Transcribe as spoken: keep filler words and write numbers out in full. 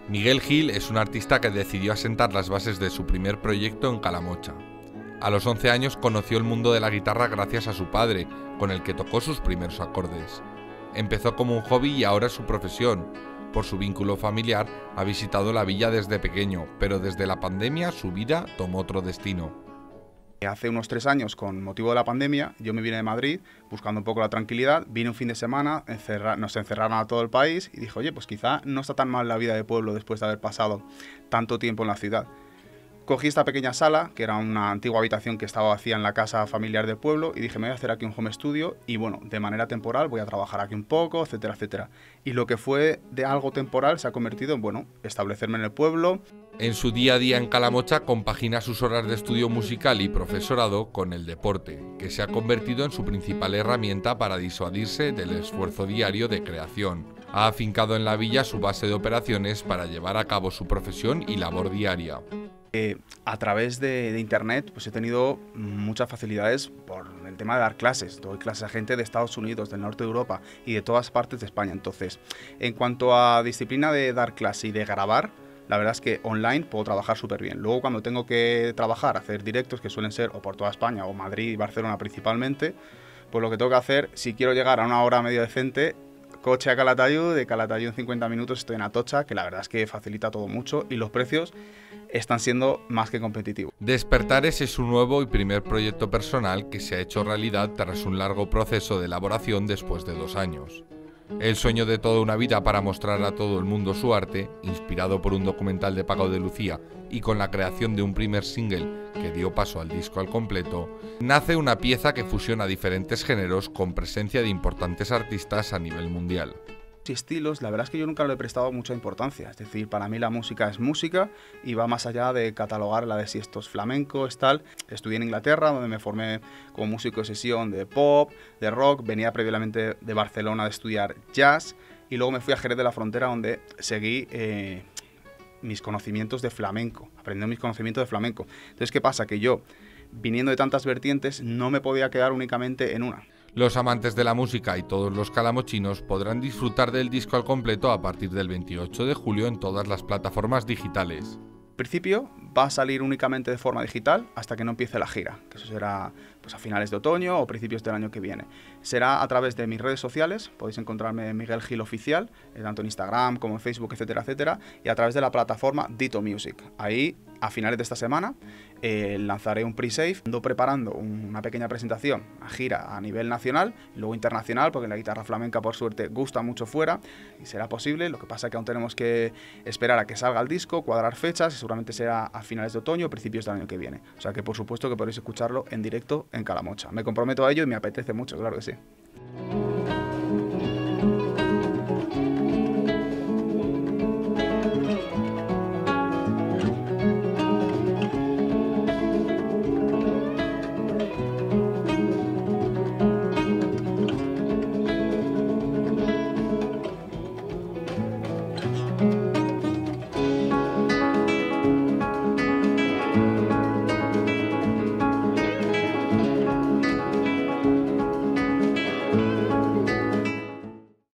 Miguel Gil es un artista que decidió asentar las bases de su primer proyecto en Calamocha. A los once años conoció el mundo de la guitarra gracias a su padre, con el que tocó sus primeros acordes. Empezó como un hobby y ahora es su profesión. Por su vínculo familiar, ha visitado la villa desde pequeño, pero desde la pandemia su vida tomó otro destino. Hace unos tres años, con motivo de la pandemia, yo me vine de Madrid buscando un poco la tranquilidad, vine un fin de semana, encerra nos encerraron a todo el país y dije, oye, pues quizá no está tan mal la vida de pueblo después de haber pasado tanto tiempo en la ciudad. Cogí esta pequeña sala, que era una antigua habitación que estaba vacía en la casa familiar del pueblo, y dije, me voy a hacer aquí un home studio y bueno, de manera temporal voy a trabajar aquí un poco, etcétera, etcétera. Y lo que fue de algo temporal se ha convertido en, bueno, establecerme en el pueblo. En su día a día en Calamocha compagina sus horas de estudio musical y profesorado con el deporte, que se ha convertido en su principal herramienta para disuadirse del esfuerzo diario de creación. Ha afincado en la villa su base de operaciones para llevar a cabo su profesión y labor diaria. Eh, a través de, de internet pues he tenido muchas facilidades por el tema de dar clases. Doy clases a gente de Estados Unidos, del norte de Europa y de todas partes de España. Entonces, en cuanto a disciplina de dar clase y de grabar, la verdad es que online puedo trabajar súper bien. Luego cuando tengo que trabajar, hacer directos, que suelen ser o por toda España o Madrid y Barcelona principalmente, pues lo que tengo que hacer, si quiero llegar a una hora medio decente, coche a Calatayud, de Calatayud en cincuenta minutos estoy en Atocha, que la verdad es que facilita todo mucho y los precios están siendo más que competitivos. Despertares es un nuevo y primer proyecto personal que se ha hecho realidad tras un largo proceso de elaboración después de dos años. El sueño de toda una vida para mostrar a todo el mundo su arte, inspirado por un documental de Paco de Lucía y con la creación de un primer single que dio paso al disco al completo, nace una pieza que fusiona diferentes géneros con presencia de importantes artistas a nivel mundial. Estilos, la verdad es que yo nunca le he prestado mucha importancia, es decir, para mí la música es música y va más allá de catalogar la de si esto es flamenco, es tal. Estudié en Inglaterra, donde me formé como músico de sesión de pop, de rock, venía previamente de Barcelona de estudiar jazz y luego me fui a Jerez de la Frontera, donde seguí eh, mis conocimientos de flamenco, aprendí mis conocimientos de flamenco. Entonces, ¿qué pasa? Que yo, viniendo de tantas vertientes, no me podía quedar únicamente en una. Los amantes de la música y todos los calamochinos podrán disfrutar del disco al completo a partir del veintiocho de julio en todas las plataformas digitales. En principio va a salir únicamente de forma digital hasta que no empiece la gira, que eso será pues, a finales de otoño o principios del año que viene. Será a través de mis redes sociales, podéis encontrarme en Miguel Gil Oficial, tanto en Instagram como en Facebook, etcétera, etcétera, y a través de la plataforma Dito Music. Ahí, a finales de esta semana, eh, lanzaré un pre-save, ando preparando una pequeña presentación a gira a nivel nacional y luego internacional, porque la guitarra flamenca, por suerte, gusta mucho fuera y será posible. Lo que pasa es que aún tenemos que esperar a que salga el disco, cuadrar fechas, y seguramente será a finales de otoño o principios del año que viene. O sea que, por supuesto, que podréis escucharlo en directo en Calamocha. Me comprometo a ello y me apetece mucho, claro que sí.